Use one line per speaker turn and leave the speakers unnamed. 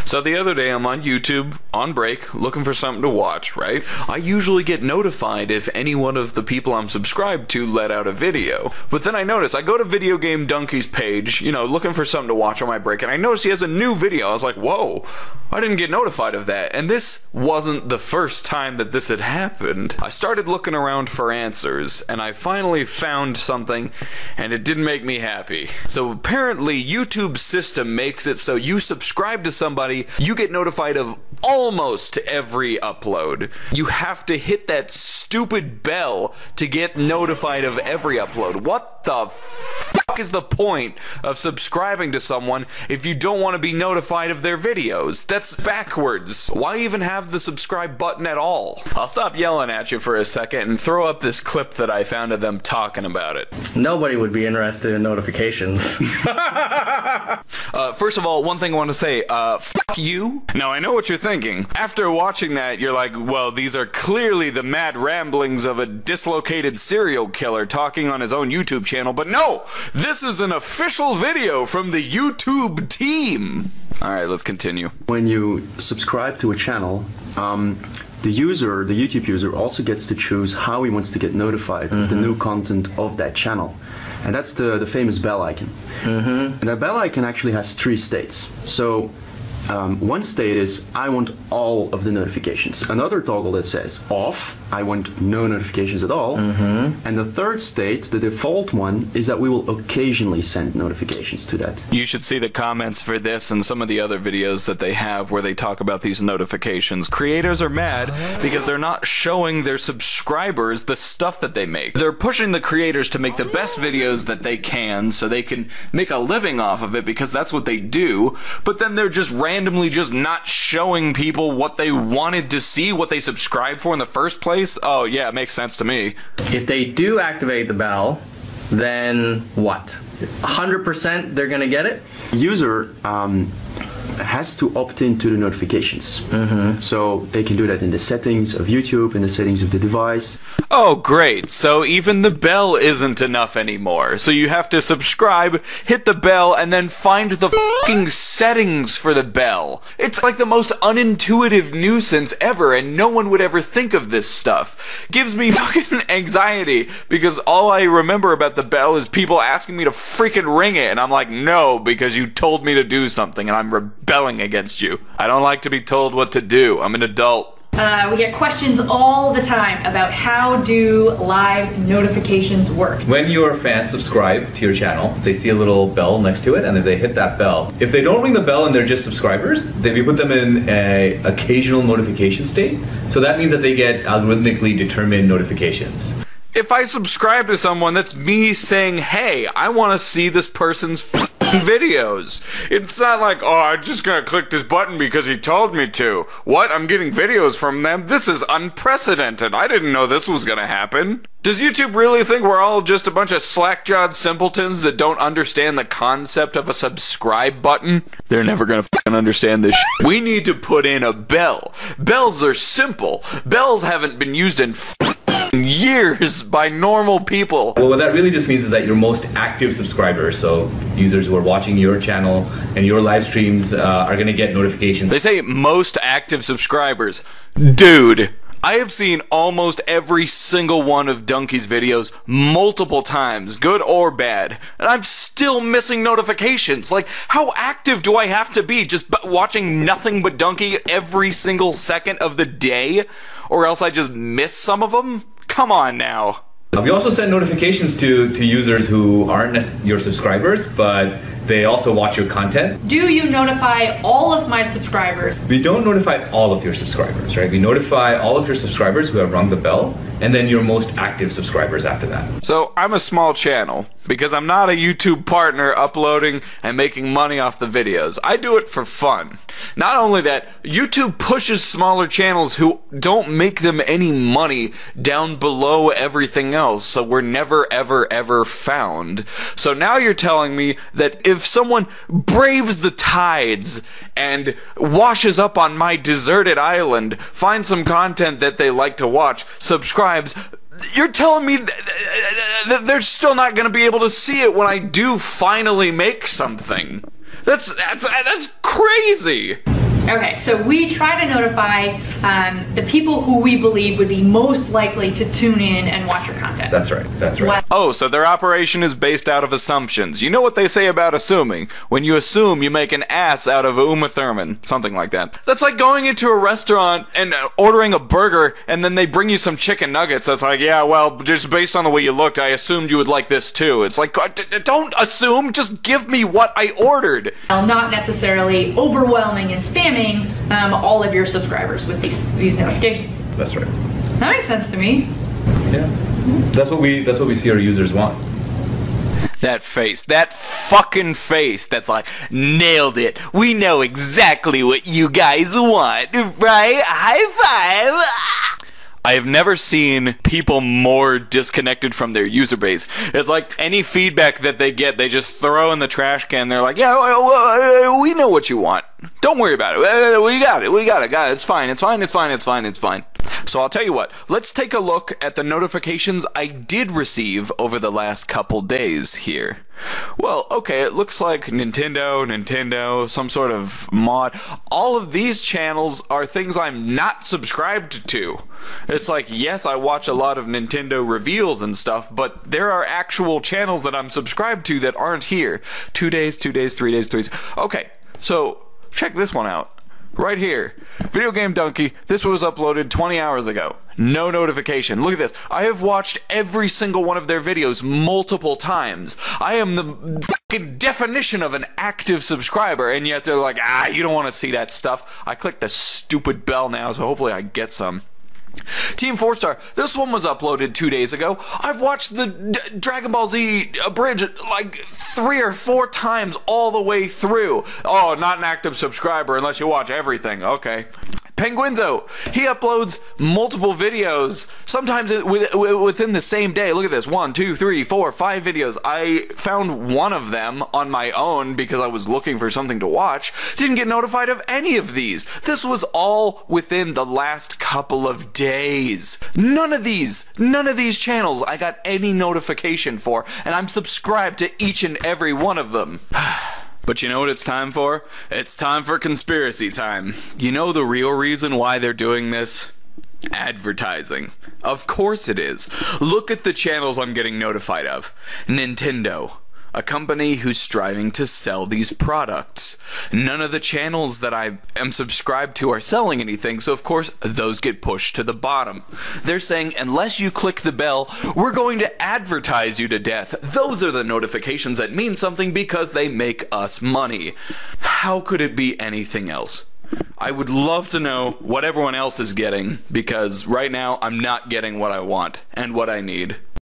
So the other day I'm on YouTube, on break, looking for something to watch, right? I usually get notified if any one of the people I'm subscribed to let out a video. But then I notice, I go to Video Game Donkey's page, you know, looking for something to watch on my break, and I notice he has a new video. I was like, whoa, I didn't get notified of that. And this wasn't the first time that this had happened. I started looking around for answers, and I finally found something, and it didn't make me happy. So apparently YouTube's system makes it so you subscribe to somebody, you get notified of almost every upload. You have to hit that stupid bell to get notified of every upload. What the fuck is the point of subscribing to someone if you don't want to be notified of their videos? That's backwards. Why even have the subscribe button at all? I'll stop yelling at you for a second and throw up this clip that I found of them talking about it.
Nobody would be interested in notifications.
First of all, one thing I want to say, fuck you. Now, I know what you're thinking. After watching that, you're like, well, these are clearly the mad ramblings of a dislocated serial killer talking on his own YouTube channel, but no! This is an official video from the YouTube team! Alright, let's continue.
When you subscribe to a channel, the YouTube user also gets to choose how he wants to get notified of the new content of that channel. And that's the famous bell icon. And that bell icon actually has 3 states. So one state is, I want all of the notifications. Another toggle that says off, I want no notifications at all. And the third state, the default one, is that we will occasionally send notifications to that.
You should see the comments for this and some of the other videos that they have where they talk about these notifications. Creators are mad because they're not showing their subscribers the stuff that they make. They're pushing the creators to make the best videos that they can so they can make a living off of it because that's what they do, but then they're just randomly just not showing people what they wanted to see, what they subscribed for in the first place. Oh yeah, it makes sense to me.
If they do activate the bell, then what? 100% they're gonna get it?
User has to opt into the notifications. So they can do that in the settings of YouTube, in the settings of the device.
Oh great, so even the bell isn't enough anymore. So you have to subscribe, hit the bell, and then find the fucking settings for the bell. It's like the most unintuitive nuisance ever, and no one would ever think of this stuff. Gives me fucking anxiety, because all I remember about the bell is people asking me to freaking ring it, and I'm like, no, because you told me to do something, and I'm rebelling against you. I don't like to be told what to do. I'm an adult.
We get questions all the time about how do live notifications work.
When your fans subscribe to your channel, they see a little bell next to it, and if they hit that bell, if they don't ring the bell and they're just subscribers, then we put them in a occasional notification state. So that means that they get algorithmically determined notifications.
If I subscribe to someone, that's me saying, hey, I want to see this person's videos. It's not like, oh, I'm just gonna click this button because he told me to. What? I'm getting videos from them? This is unprecedented. I didn't know this was gonna happen. Does YouTube really think we're all just a bunch of slack-jawed simpletons that don't understand the concept of a subscribe button? They're never gonna fucking understand this shit. We need to put in a bell. Bells are simple. Bells haven't been used in years by normal people.
Well, what that really just means is that your most active subscribers, so users who are watching your channel and your live streams, are going to get notifications.
They say most active subscribers. Dude, I have seen almost every single one of Donkey's videos multiple times, good or bad, and I'm still missing notifications. Like, how active do I have to be? Just watching nothing but Donkey every single second of the day? Or else I just miss some of them? Come on now.
We also send notifications to users who aren't your subscribers, but they also watch your content.
Do you notify all of my subscribers?
We don't notify all of your subscribers, right? We notify all of your subscribers who have rung the bell, and then your most active subscribers after that.
So I'm a small channel because I'm not a YouTube partner uploading and making money off the videos. I do it for fun. Not only that, YouTube pushes smaller channels who don't make them any money down below everything else, so we're never ever ever found. So now you're telling me that if someone braves the tides and washes up on my deserted island, finds some content that they like to watch, subscribes, you're telling me that they're still not going to be able to see it when I do finally make something. That's crazy.
Okay, so we try to notify the people who we believe would be most likely to tune in and watch your content.
That's right. That's right.
Oh, so their operation is based out of assumptions. You know what they say about assuming. When you assume, you make an ass out of Uma Thurman. Something like that. That's like going into a restaurant and ordering a burger, and then they bring you some chicken nuggets. That's like, yeah, well, just based on the way you looked, I assumed you would like this too. It's like, don't assume, just give me what I ordered.
Not necessarily overwhelming and spamming all of your subscribers with these notifications.
That's right.
That makes sense to me.
Yeah. That's what we see our users want.
That face, that fucking face that's like, nailed it. We know exactly what you guys want, right? High five. I have never seen people more disconnected from their user base. It's like any feedback that they get, they just throw in the trash can. They're like, yeah, we know what you want. Don't worry about it. We got it. It's fine. So I'll tell you what, let's take a look at the notifications I did receive over the last couple days here. Well, okay, it looks like Nintendo, some sort of mod. All of these channels are things I'm not subscribed to. It's like, yes, I watch a lot of Nintendo reveals and stuff, but there are actual channels that I'm subscribed to that aren't here. 2 days, 3 days, 3 days. Okay, so check this one out. Right here, Video Game Dunkey. This was uploaded 20 hours ago. No notification. Look at this. I have watched every single one of their videos multiple times. I am the fucking definition of an active subscriber, and yet they're like, you don't want to see that stuff. I clicked the stupid bell now, so hopefully I get some. Team 4-Star, this one was uploaded 2 days ago. I've watched the Dragon Ball Z Abridged like 3 or 4 times all the way through. Oh, not an active subscriber unless you watch everything. Okay. Penguinzo, he uploads multiple videos, sometimes within the same day. Look at this, 1, 2, 3, 4, 5 videos. I found one of them on my own because I was looking for something to watch. Didn't get notified of any of these. This was all within the last couple of days. None of these channels I got any notification for, and I'm subscribed to each and every one of them. But you know what it's time for? It's time for conspiracy time. You know the real reason why they're doing this? Advertising. Of course it is. Look at the channels I'm getting notified of. Nintendo, a company who's striving to sell these products. None of the channels that I am subscribed to are selling anything, so of course those get pushed to the bottom. They're saying, unless you click the bell, we're going to advertise you to death. Those are the notifications that mean something because they make us money. How could it be anything else? I would love to know what everyone else is getting, because right now I'm not getting what I want and what I need.